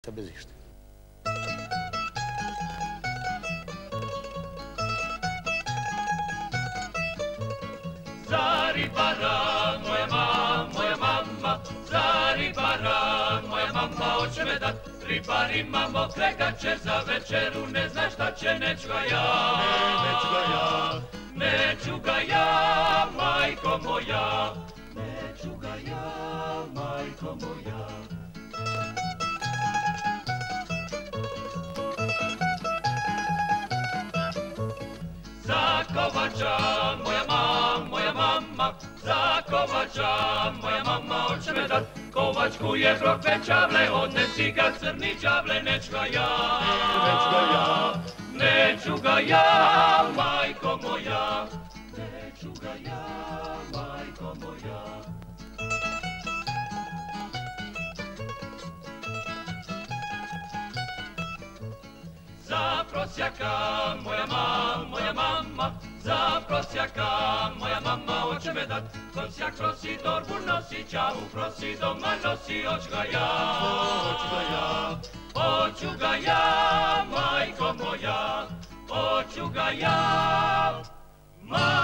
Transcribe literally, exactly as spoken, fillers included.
Sa bez išta. Za ribara, moja mama, moja mama, za ribara, moja mama hoće me dat. Ribar ima mokre gaće, za večeru ne zna šta će, neću ga ja, neću ga ja, neću ga ja, majko moja, neću ga ja, majko moja. Za kovača, moja mama, moja mama, za kovača, moja mama hoće me dat. Kovač kuje brokve čavle, odnesi ga crni đavle, neću ga ja, neću ga ja, neću ga ja, majko moja, neću ga ja, majko moja. Za prosjaka, moja mama, moja mama, za prosjaka, moja mama hoće me dat. Prosjak prosi, torbu nosi, čavu prosi, doma nosi, hoću ga ja, hoću ga ja, hoću ga ja, majko moja, hoću ga ja, majko moja.